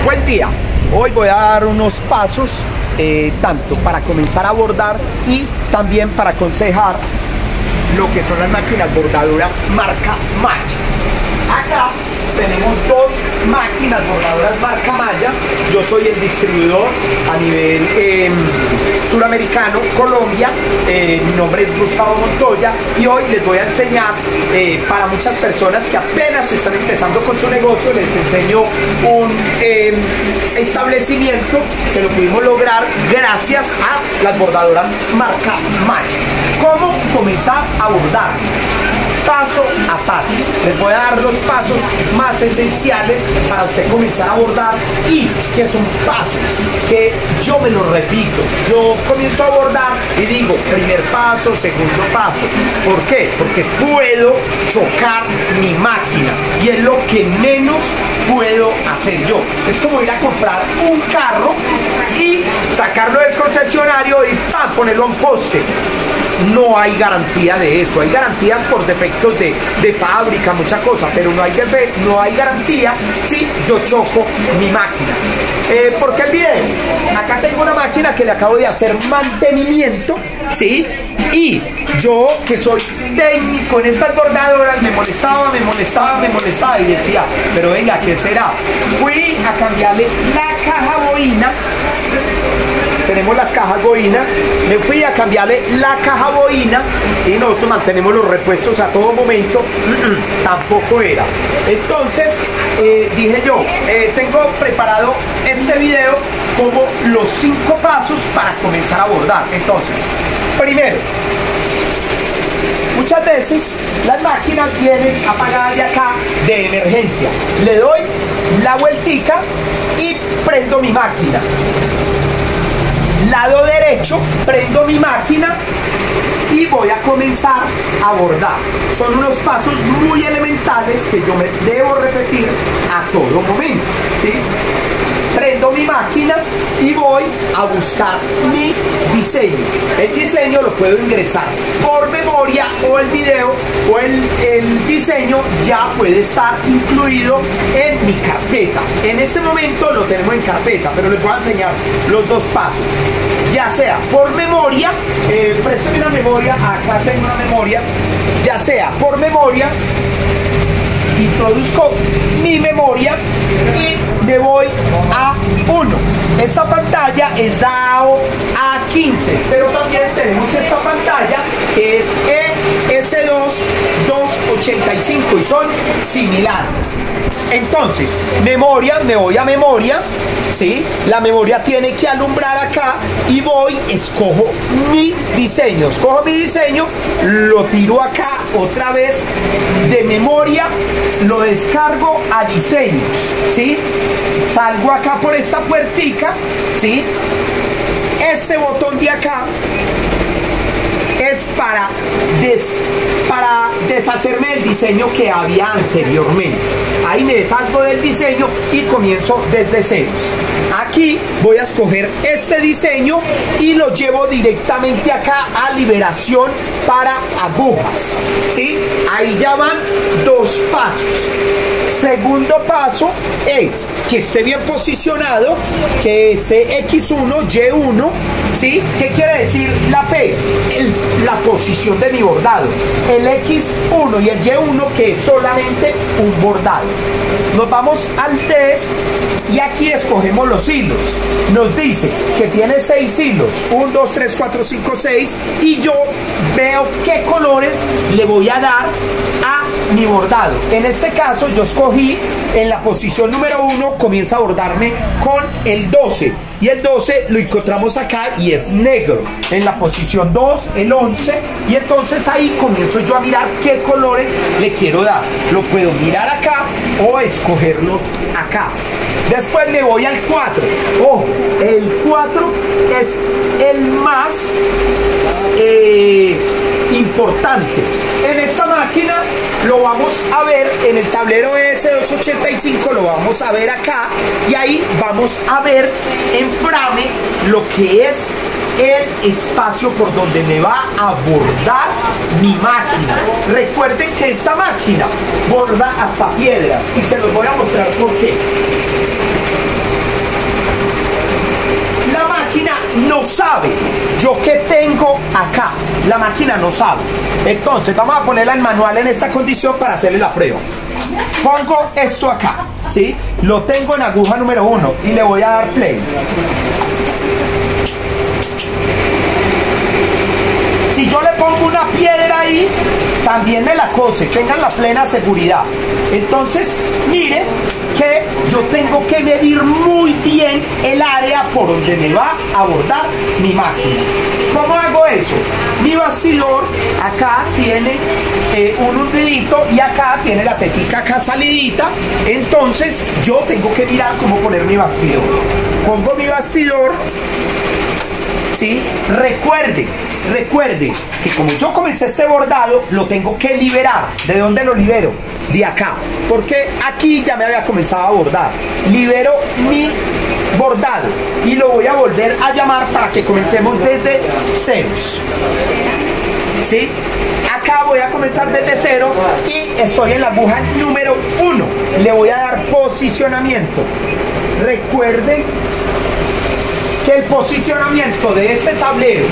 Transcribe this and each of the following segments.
Buen día, hoy voy a dar unos pasos tanto para comenzar a bordar y también para aconsejar lo que son las máquinas bordadoras marca Maya. Acá tenemos dos máquinas bordadoras marca Maya. Yo soy el distribuidor a nivel suramericano, Colombia. Mi nombre es Gustavo Montoya y hoy les voy a enseñar para muchas personas que apenas están empezando con su negocio, les enseño un establecimiento que lo pudimos lograr gracias a las bordadoras marca Maya. ¿Cómo comenzar a bordar? Paso a paso. Les voy a dar los pasos más esenciales para usted comenzar a bordar y que son pasos que yo me los repito. Yo comienzo a bordar y digo primer paso, segundo paso. ¿Por qué? Porque puedo chocar mi máquina y es lo que menos puedo hacer yo. Es como ir a comprar un carro y sacarlo del concesionario y ¡pam!, ponerlo a un poste. No hay garantía de eso, hay garantías por defectos de fábrica, mucha cosa, pero no hay garantía si yo choco mi máquina. ¿Por qué el video? Acá tengo una máquina que le acabo de hacer mantenimiento, ¿sí? Y yo, que soy técnico en estas bordadoras, me molestaba y decía, pero venga, ¿qué será? Fui a cambiarle la caja boina. Tenemos las cajas boina, me fui a cambiarle la caja boina, ¿sí? Nosotros mantenemos los repuestos a todo momento, tampoco era. Entonces dije yo, tengo preparado este video como los 5 pasos para comenzar a bordar. Entonces, primero, muchas veces las máquinas vienen apagadas de acá de emergencia. Le doy la vueltica y prendo mi máquina. Lado derecho, prendo mi máquina y voy a comenzar a bordar. Son unos pasos muy elementales que yo me debo repetir a todo momento, ¿sí? Prendo mi máquina y voy a buscar mi diseño. El diseño lo puedo ingresar por memoria o el video o el diseño ya puede estar incluido en mi carpeta. En este momento lo tenemos en carpeta, pero les voy a enseñar los dos pasos. Ya sea por memoria, préstame una memoria, acá tengo una memoria, ya sea por memoria, introduzco mi memoria y me voy a 1. Esta pantalla es DAO A15, pero también tenemos esta pantalla que es ES2 285 y son similares. Entonces, memoria, me voy a memoria, ¿sí? La memoria tiene que alumbrar acá y voy, escojo mi diseño, lo tiro acá otra vez de memoria, lo descargo a diseños, ¿sí? Salgo acá por esta puertica, ¿sí? Este botón de acá es para deshacerme del diseño que había anteriormente. Ahí me deshago del diseño y comienzo desde ceros. Aquí voy a escoger este diseño y lo llevo directamente acá a liberación para agujas, ¿sí? Ahí ya van 2 pasos. Segundo paso es que esté bien posicionado, que esté X1, Y1, ¿sí? ¿Qué quiere decir la P? La posición de mi bordado. El X1 y el Y1 que es solamente un bordado. Nos vamos al test y aquí escogemos los hilos. Nos dice que tiene 6 hilos, 1, 2, 3, 4, 5, 6 y yo veo qué colores le voy a dar a mi bordado. En este caso yo escogí en la posición número 1, comienza a bordarme con el 12 y el 12 lo encontramos acá y es negro. En la posición 2 el 11 y entonces ahí comienzo yo a mirar qué colores le quiero dar. Lo puedo mirar acá o escogerlos acá. Después me voy al 4. Ojo, el 4 es el más importante. En esta máquina lo vamos a ver en el tablero ES285, lo vamos a ver acá y ahí vamos a ver en frame lo que es el espacio por donde me va a bordar mi máquina. Recuerden que esta máquina borda hasta piedras y se los voy a mostrar por qué. la máquina no sabe. Entonces vamos a ponerla en manual en esta condición para hacerle la prueba. Pongo esto acá, ¿sí? Lo tengo en aguja número 1 y le voy a dar play. Si yo le pongo una piedra ahí, también me la cose, tengan la plena seguridad. Entonces, mire que yo tengo que medir muy bien el área por donde me va a bordar mi máquina. ¿Cómo hago eso? Mi bastidor acá tiene un hundidito y acá tiene la tetica acá salidita. Entonces, yo tengo que mirar cómo poner mi bastidor. Pongo mi bastidor. ¿Sí? Recuerde que como yo comencé este bordado, lo tengo que liberar. ¿De dónde lo libero? De acá, porque aquí ya me había comenzado a bordar. Libero mi bordado y lo voy a volver a llamar para que comencemos desde ceros. ¿Sí? Acá voy a comenzar desde cero y estoy en la aguja número 1. Le voy a dar posicionamiento. Recuerden que el posicionamiento de este tablero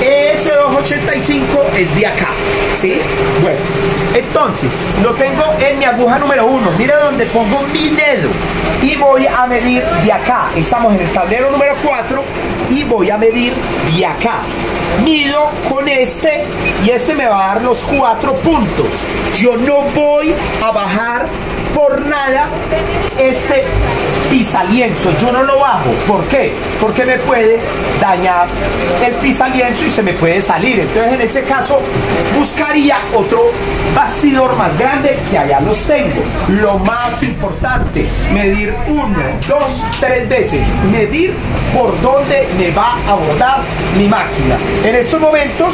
S285 es de acá, ¿sí? Bueno, entonces lo tengo en mi aguja número 1. Mire donde pongo mi dedo y voy a medir de acá. Estamos en el tablero número 4 y voy a medir de acá. Mido con este y este me va a dar los 4 puntos. Yo no voy a bajar por nada este pisalienzo, yo no lo bajo. ¿Por qué? Porque me puede dañar el pisalienzo y se me puede salir. Entonces en ese caso buscaría otro bastidor más grande, que allá los tengo. Lo más importante, medir 1, 2, 3 veces, medir por dónde me va a bordar mi máquina. En estos momentos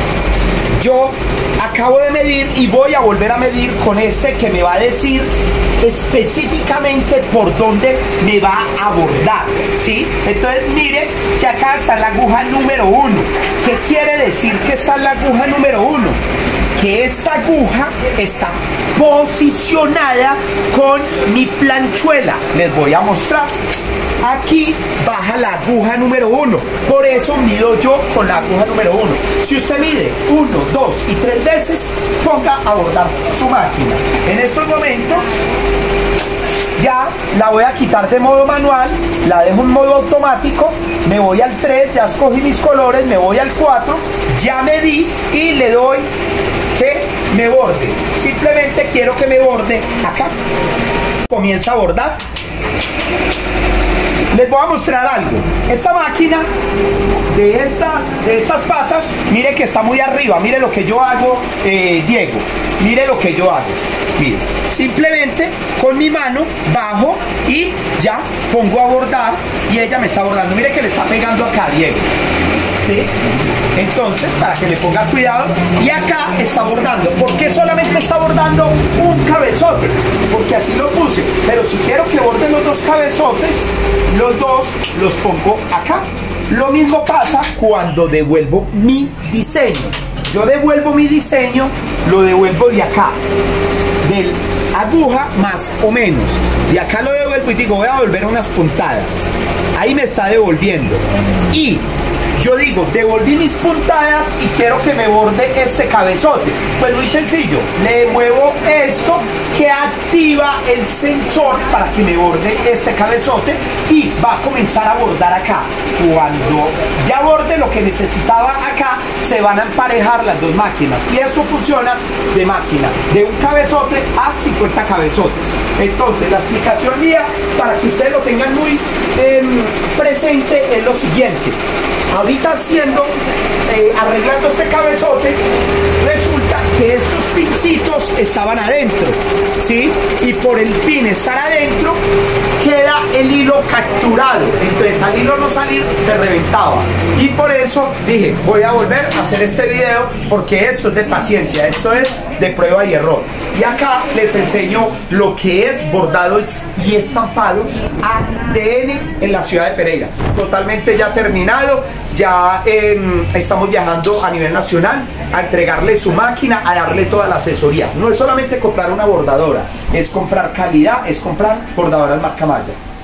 yo acabo de medir y voy a volver a medir con este que me va a decir específicamente por dónde me va a bordar, ¿sí? Entonces mire que acá está la aguja número 1. ¿Qué quiere decir que está en la aguja número 1? Que esta aguja está posicionada con mi planchuela. Les voy a mostrar. Aquí baja la aguja número 1. Por eso mido yo con la aguja número 1. Si usted mide 1, 2 y 3 veces, ponga a bordar su máquina. En estos momentos ya la voy a quitar de modo manual, la dejo en modo automático, me voy al 3, ya escogí mis colores, me voy al 4, ya medí y le doy que me borde. Simplemente quiero que me borde acá. Comienza a bordar. Les voy a mostrar algo. Esta máquina de estas patas, mire que está muy arriba. Mire lo que yo hago, Diego. Mire lo que yo hago. Mire, simplemente con mi mano bajo y ya pongo a bordar y ella me está bordando. Mire que le está pegando acá, Diego. ¿Sí? Entonces, para que le ponga cuidado, y acá está bordando. ¿Por qué solamente está bordando un cabezote? Porque así lo puse. Pero si quiero que borden los dos cabezotes, los dos los pongo acá. Lo mismo pasa cuando devuelvo mi diseño. Yo devuelvo mi diseño, lo devuelvo de acá, del aguja más o menos. De acá lo devuelvo y digo, voy a volver unas puntadas. Ahí me está devolviendo. Y yo digo, devolví mis puntadas y quiero que me borde este cabezote. Pues muy sencillo, le muevo esto que activa el sensor para que me borde este cabezote y va a comenzar a bordar acá. Cuando ya borde lo que necesitaba acá, se van a emparejar las dos máquinas y esto funciona de máquina de un cabezote a 50 cabezotes. Entonces la explicación mía, para que ustedes lo tengan muy presente, es lo siguiente. Ahorita arreglando este cabezote, resulta que estos pincitos estaban adentro, ¿sí? Y por el pin estar adentro, queda el hilo capturado. Entonces al hilo no salir, se reventaba. Y por eso dije, voy a volver a hacer este video, porque esto es de paciencia, esto es de prueba y error. Y acá les enseño lo que es bordados y estampados ADN en la ciudad de Pereira. Totalmente ya terminado. Ya estamos viajando a nivel nacional a entregarle su máquina, a darle toda la asesoría. No es solamente comprar una bordadora, es comprar calidad, es comprar bordadoras marca Maya.